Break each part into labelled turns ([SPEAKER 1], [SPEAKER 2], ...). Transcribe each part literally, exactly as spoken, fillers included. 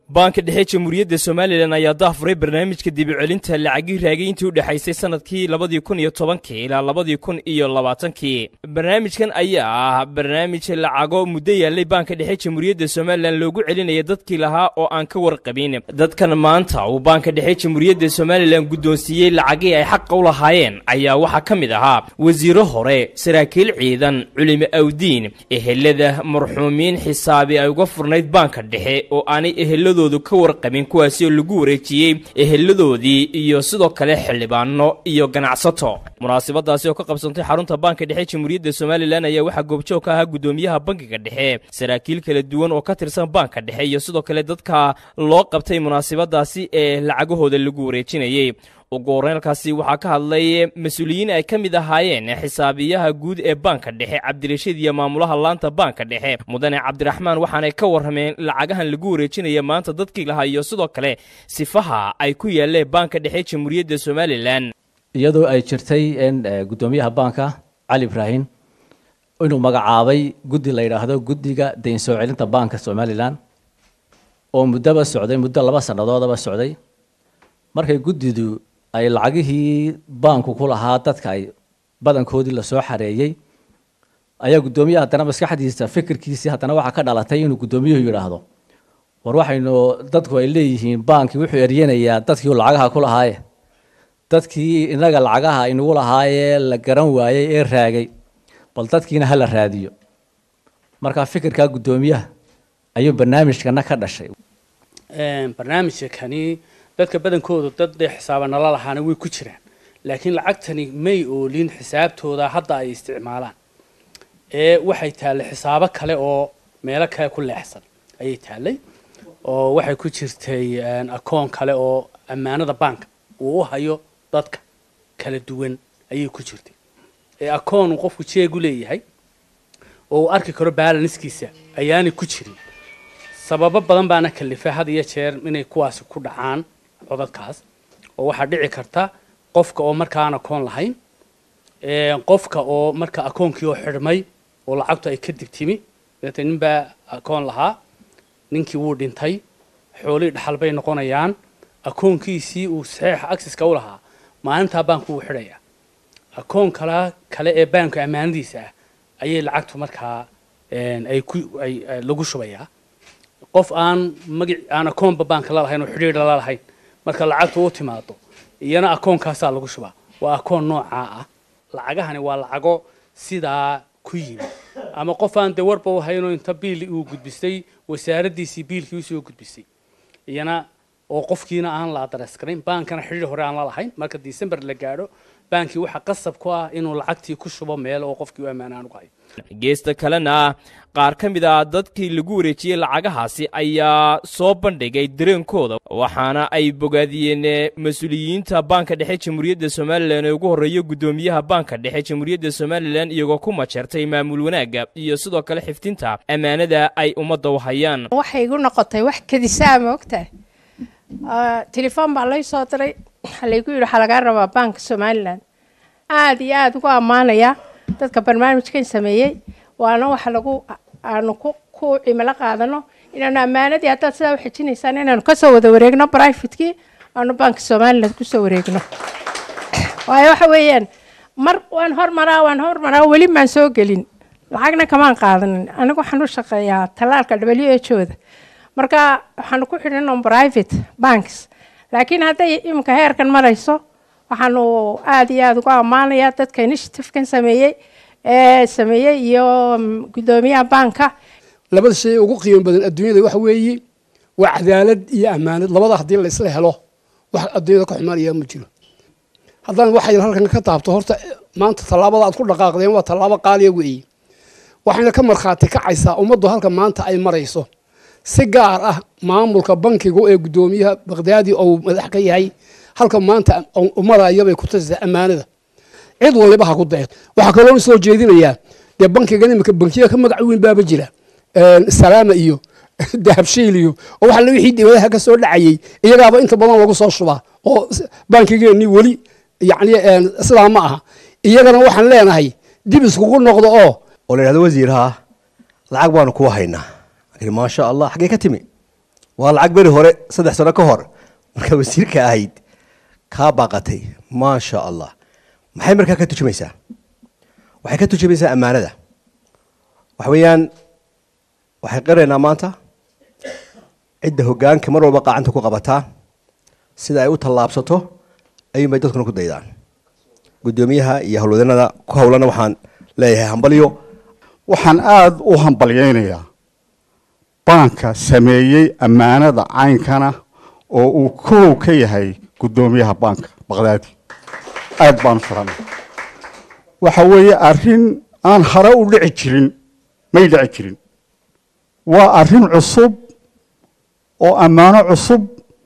[SPEAKER 1] banka dhexe jamhuuriyadda Soomaaliland ayaa daafuray barnaamijka dib u celinta lacagii raagay intii u dhaxaysay sanadkii labada kun iyo tobankii ilaa labada kun iyo labaatankii. barnaamijkan ayaa ah barnaamij lacago muddo yaalay banka dhexe jamhuuriyadda Soomaaliland loogu celinaya dadkii lahaa oo aan ka warqabin. dadkan maanta uu banka dhexe jamhuuriyadda Soomaaliland guddoonsiiyay lacagii ay xaq u lahaayeen ayaa waxa ka mid ahaa wasiiro hore, saraakiil ciidan, culimo awdiin, ehelada marxuumiin xisaabi ay uga furnayd banka dhexe oo aanay ehelada ka warqabin kuwaasi oo lagu wareejiyay eheladoodii iyo sidoo kale xildhibaano iyo ganacsato. munaasabadaasi oo ka qabsantay xarunta banka dhexe jamhuuriyadda Soomaaliland ayaa waxa goobjoog ka ahaa gudoomiyaha bankiga dhexe, saraakiil kala duwan oo ka tirsan banka dhexe iyo sidoo kale dadka loo qabtay munaasabadaasi ee lacagahooda lagu wareejinayay. ugu horeynkaasi waxaa ka hadlay mas'uuliyiin ay ka mid ahaayeen xisaabiyaha guud ee banka dhexe Cabdirashiid iyo maamulaha laanta banka dhexe mudane Cabdiraxmaan, waxaanay ka warrameen lacagahan lagu wareejinaya maanta dadkii lahaa iyo sidoo kale sifaha ay ku yaaleen banka dhexe jamhuuriyadda Soomaaliland.
[SPEAKER 2] iyadoo ay jirtay in gudoomiyaha banka Cali Ibrahim inuu magacaabay guddi la yiraahdo guddiga deyn soo celinta banka Soomaaliland oo muddo socday muddo laba sanadoodaba socday. markay guddidu ay lacagihii banku ku lahaa dadka ay badankoodii la soo xareeyay ayaa gudoomiyaha haddana maskaxdiisa fikirkiisii haddana waxa ka dhalatay inuu gudoomiyuhu yiraahdo war waxaynu dadku ay leeyihiin banki wuxuu eriyanayaa dadkii lacagaha ku lahaayeen dadkii inaga lacagaha inagu lahaayeen la garan waayay ee raagay bal dadkiina hala raadiyo. marka fikirka gudoomiyaha ayuu barnaamijkana ka dhashay.
[SPEAKER 3] een barnaamijkani dadka badankoodu dad xisaabana la lahaana way ku jiraan, laakiin lacagtani may oolin xisaabtooda hadda ay isticmaalaan ee waxay taale xisaabo kale oo meelo kale ku leexsan ayay taalay oo waxay ku jirtay akoon kale oo amaanada banka uu u hayo dadka kala duwan ayay ku jirtay. ee akoon uu qofku jeegu leeyahay oo uu arki karo balance-kiisa ayaanay ku jirin. sababo badan baana kalifay had iyo jeer inay kuwaasi ku dhacaan codadkaas oo waxa dhici karta qofka oo marka aan akoon lahayn, ee qofka oo marka akoonkii oo xirmay oo lacagtu ay ka digtimi dadka ninba akoon lahaa ninkii wuu dhintay xoolii dhaxal bay noqonayaan akoonkiisii uu saxiix access ka u lahaa maalinta banku uu xiraya akoon kala kale ee banka amaanadiisa ayay lacagtu markaa een ay ku ay lagu shubayaa. qof aan magac aan akoon banka la lahayn oo xiriir la lahayn marka lacagtu u timaado iyana akoonkaas lagu shubaa waa akoon nooca ah. lacagahani waa lacago sida ku yimid ama qof aan dawarba u hayno inta biil uu gudbisay wasaaradiisii biilkii soo gudbisay iyana oo qofkiina aan la adres karin bankana xiriir hore aan la lahayn marka December la gaaro banki waxa qasab ku ah inuu lacagtii ku shubo meel oo qofkii u amaanaan u qaay.
[SPEAKER 1] geesta kalena qaar ka mid ah dadkii lagu wareejiyay lacagahaasi ayaa soo bandhigay dareenkooda waxaana ay bogaadiyeen mas'uuliyiinta banka dhexe jamhuuriyadda Soomaaliland ee ugu horeeyo gudoomiyaha banka dhexe jamhuuriyadda Soomaaliland iyagoo ku majartay maamul wanaaga iyo sidoo kale xiftinta amaanada ay ummadda u hayaan.
[SPEAKER 4] waxay igu noqotay wax kadisaa ma ogtahay telefoon baa la soo diray xalaygu yiri waxa laga rabaa banka Soomaaliland aad iyo aad ugu amaanaya dadka barnaamijkan sameeyay waana waxa lagu aanu ku ku imala qaadano inaan amaanadii hadda sida wax xijinaysan inaan ka soo wada wareegno private-kii aanu banka Soomaaliland ku soo wareegno. waayo waxa weeyaan mar waan hormaraa waan hormaraa wali ma soo gelin lacagna kama qaadanin anigu waxaan u shaqeeyaa talaalka W H O da marka waxaan ku xidhnaa private banks laakiin hadday imka heerkan marayso waxaanu aad iyo aad ugu amaanayaa dadka initiative-kan sameeyay ee sameeyay iyo gudoomiyaha banka.
[SPEAKER 5] labada shay ugu qiimo badan adduunyada waxa weeye waa cadaalad iyo amaanad. labada hadii la isla helo wax adduunyada ka xumaanaya ma jiro. haddana waxay halkan ka taabto horta maanta talaabada aad ku dhaqaaqdeen waa talaabo qaaliya weeye waxayna ka marxaati kacaysaa ummaddu halka maanta ay marayso si gaar ah maamulka bankiga ee gudoomiyaha Baghdadi oo madax ka yahay halka maanta ummadaya bay ku tasay amaanada cid waliba ha ku dayad. waxa kale oo soo jeedinayaa de bankiga imika bankiga ka magac weyn baaba jira ee salaama iyo dahabshiil iyo oo waxa la wixii dibadaha ka soo dhacayay iyagaaba inta badan lagu soo shubaa oo bankigeeni wali yaani sidaa ma aha. iyagana waxaan leenahay dib isku noqdo oo
[SPEAKER 6] oo leeyahay wasiiraha lacag baan ku haynaa ما شاء الله حقيقة تمي waa lacag beri hore saddex sano ka hor marka wasiirka ahayd kaa baaqatay maasha allah maxay markaa ka tujumaysaa waxay ka tujumaysaa ammaanada waxa weeyaan waxay qiraynaa maanta cidda hoggaanka mar walba qacanta ku qabataa sida ay u tallaabsato ayuunbay dadkuna ku daydaan guddoomiyaha iyo howlwadanada ku howlana waxaan leeyahay hambalyo
[SPEAKER 7] waxaan aada u hambalyaynayaa baanka sameeyey ammaanada caynkana oo uu kow ka yahay guddoomiyaha baanka baqdaadi aad baan u faranay waxa weeye arrin aan hore u dhici jirin may dhici jirin waa arrin cusub oo ammaano cusub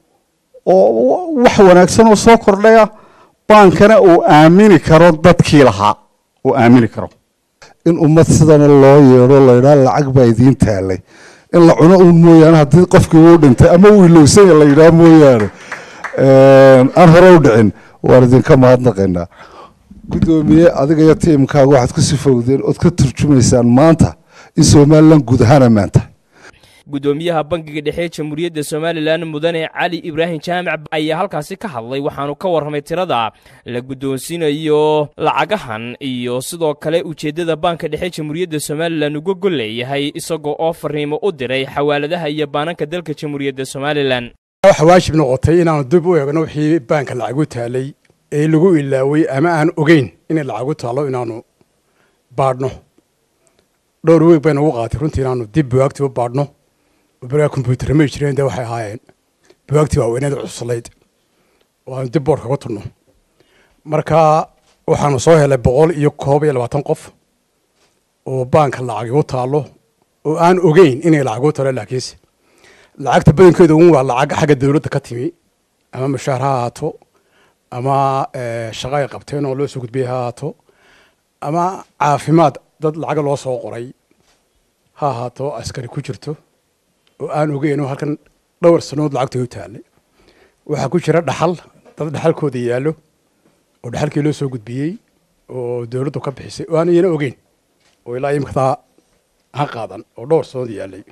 [SPEAKER 7] oo wax wanaagsan oo soo kordhaya baankana uu aamini karo dadkii lahaa uu aamini karo
[SPEAKER 8] in ummad sidana loo yeedho laydhaa lacag baa idiin taalay in la cuno uun mooyaane haddii qofkii uu dhintay ama uu ilowsanya la yidhaah mooyaane aan hore u dhicin waan idinka mahadnaqaynaa guddoomiye adiga iyo tiimkaaga waxaad ku sifowdeen ood ka turjumaysaan maanta in somalilan guud ahaan ammaanta
[SPEAKER 1] guddoomiyaha bangiga dhexe jamhuuriyadda somalilan mudane cali ibraahim jaamac ayaa halkaasi ka hadlay waxaanu ka warramay tirada la guddoonsiinayo lacagahan iyo sidoo kale ujeeddada baanka dhexe jamhuuriyadda somalilan uga gol leeyahay isagoo oo fariimo u diray xawaaladaha iyo baananka dalka jamhuuriyadda somalilan
[SPEAKER 5] waxa waajib noqotay inaanu dib u eegno wixii baanka lacagu taalay ee lagu ilaaway ama aan ogeyn inay lacagu taalo inaanu baadhno dhowr weeg bayna ugu qaatay runtii inaanu dib buwaagtii u baadhno baraha combyuutar may jireen dee waxay ahaayeen buwaagtii waaweyneed cuslayd oo aanu dib boorka uga turno marka waxaanu soo helay boqol iyo koob iyo labaatan qof oo baanka lacagi u taalo oo aan ogeyn inay lacag u taalo laakiinse lacagta badankeedu uun waa lacag xagga dawladda ka timi ama mushaar ha ahaato ama shaqo ay qabteen oo loo soo gudbiyey ha ahaato ama caafimaad dad lacaga loo soo qoray ha ahaato askari ku jirto oo aan ogeyn oo halkan dhowr sanood lacagta u taalay waxaa ku jira dhaxal dad dhaxalkooda yaallo oo dhaxalkii loo soo gudbiyey oo dawladdu ka bixisay oo aan iyana ogeyn oo ilaa imikadaa ha qaadan oo dhowr sanood yaallay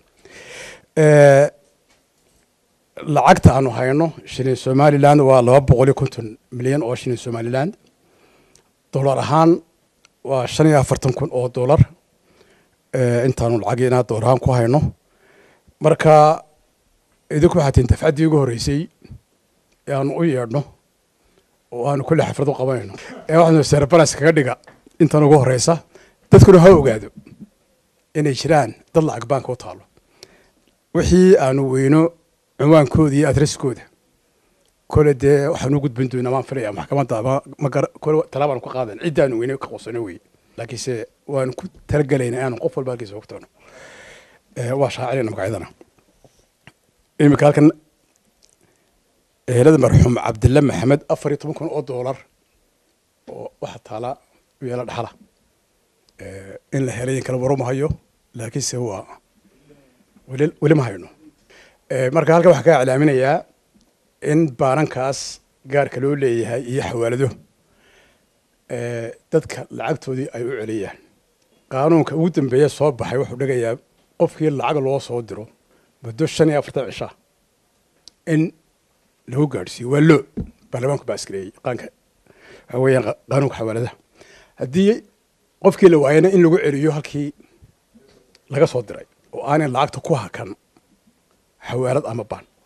[SPEAKER 5] lacagta aanu hayno shilin somaliland waa laba boqol iyo konton milyan oo shilin somaliland dollar ahaan waa shan iyo afartan kun oo dollar intaanu lacagiina dollar ahaan ku hayno marka idinku waxaa tihin dafcaddii ugu horreysay ee aanu u yeedhno oo aanu kulle xaflad u qabanayno ee waxaanu serbalas kaga dhiga intan ugu horreysa dadkuna ha ogaado inay jiraan dad lacag baanka u taalo wixii aanu weyno cinwaankooda iyo adreskooda kole dee waxaanu u gudbin doonaa waan filaya maxkamadda ama kole talaabaan ku qaadan ciddaanu weyne ka qosano wey laakiinse waanu ku talagelaynaa inaanu qof walba halkiisa ogtoono waa shaacinayna magacyadana iminka halkan ehelada marxuum cabdilla maxamed afar iyo toban kun oo doolar oo waxa taala u yeela dhaxala in la helay in kala waruma hayo laakiinse waa weli weli ma hayno marka halkan waxaa kaa iclaaminayaa in baanankaas gaarka loo leeyahay iyo xawaalado dadka lacagtoodii ay u celiyaan qaanuunka ugu dambeeya soo baxay wuxuu dhigayaa qofkii lacag loo soo diro muddo shan iyo afartan cishaa in lagu gaadhsiiyo waa loo baarlamaanku baa askareeyey qaanka waxa weeyaan qaanuunka xawaaladaha haddii qofkii la waayana in lagu celiyo halkii laga soo diray oo aanay lacagta ku hakan xawaalad ama baan